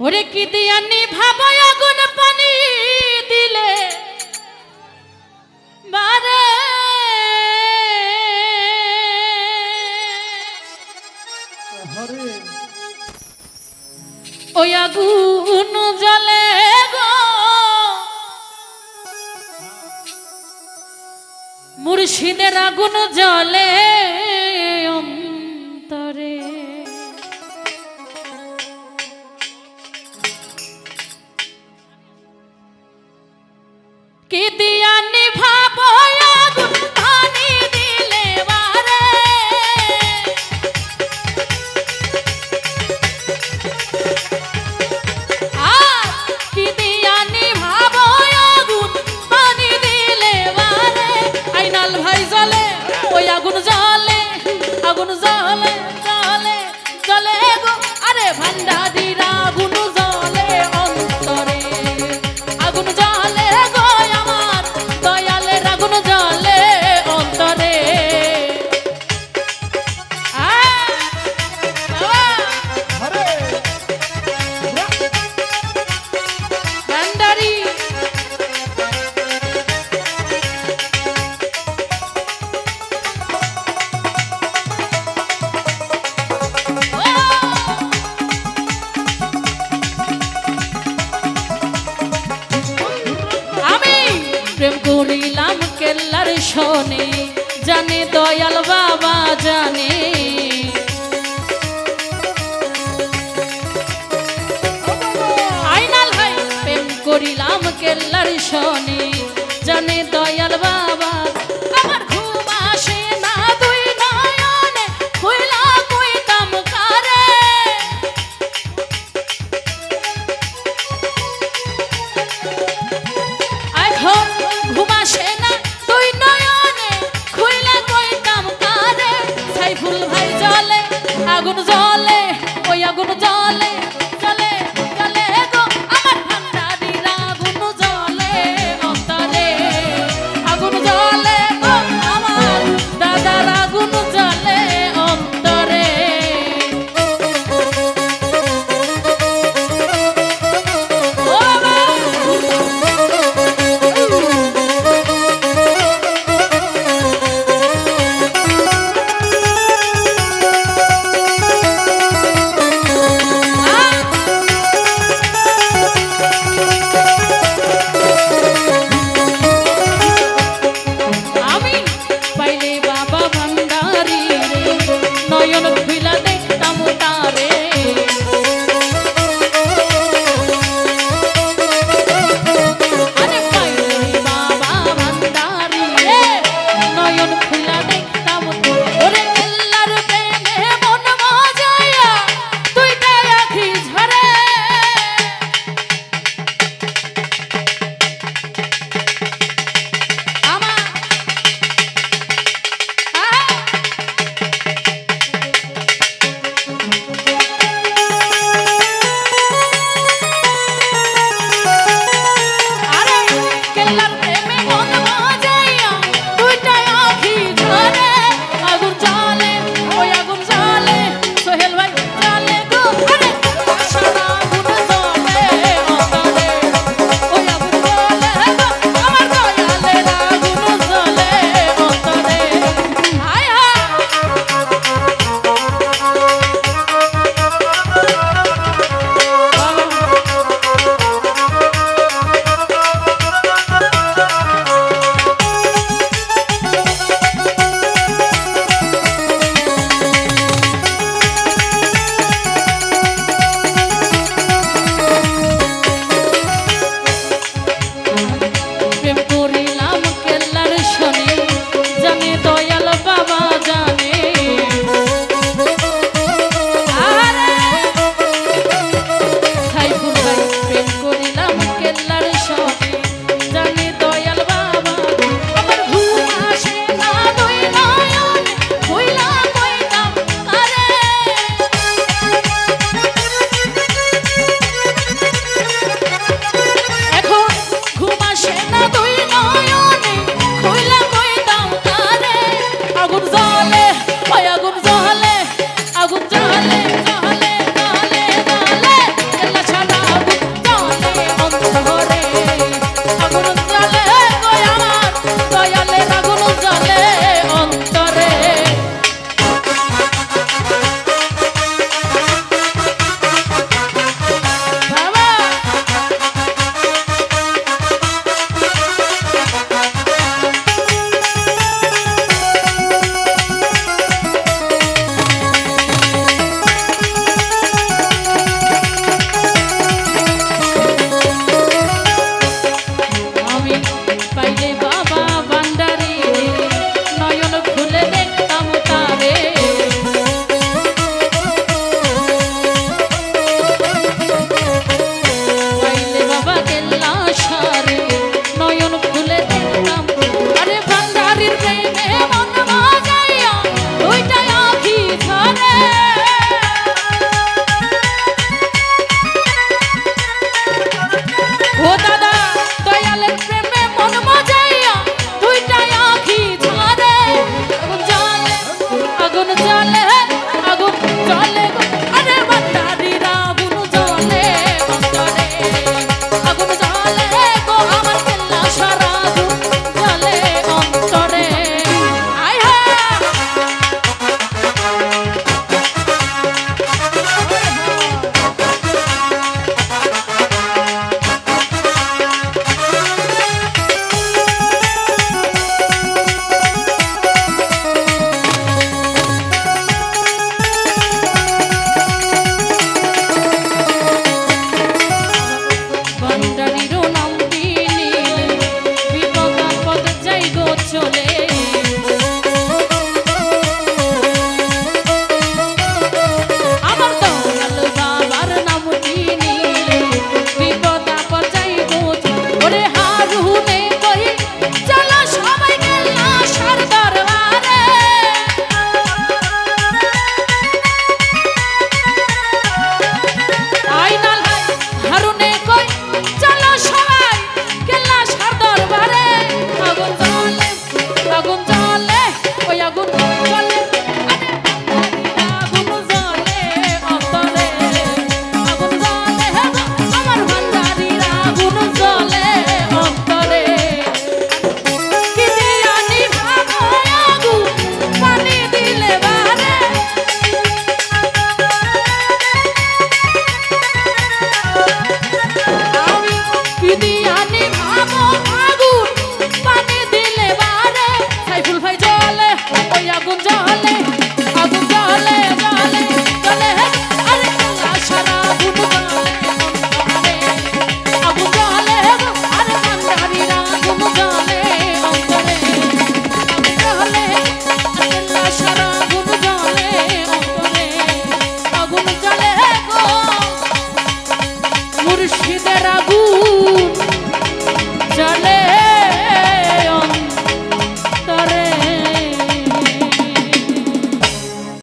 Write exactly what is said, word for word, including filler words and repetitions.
ওরে কি দিয়া নিভাবো আগুন পানি দিলে বারে ওই আগুন জ্বলে গো মুর্শিদের আগুন জ্বলে অন্তরে কি দিয়া নিভাবো আগুন পানি দিলে বারে আর কি দিয়া নিভাবো আগুন পানি দিলে বারে আইনাল ভাই জ্বলে ওই আগুন জ্বলে আগুন জ্বলে জ্বলে জ্বলে গো আরে ভান্ডারির আগুন জ্বলে অন্তরে আগুন জ্বলে গো আমার দয়ালের আগুন জ্বলে অন্তরে ভান্ডারি প্রেম করিলাম কেল্লার শোনে জানে দয়াল বাবা জানে আইনাল ভাই প্রেম করিলাম কেল্লার শোনে জানে দয়াল বাবা আমার ঘুম আসে না দুই নয়নে কইলা কইতাম কারে এখন ঘুম আসে না তুই নয়নে খুইলা কইতাম কারে সাইফুল ভাই জ্বলে আগুন জ্বলে ওই আগুন জ্বলে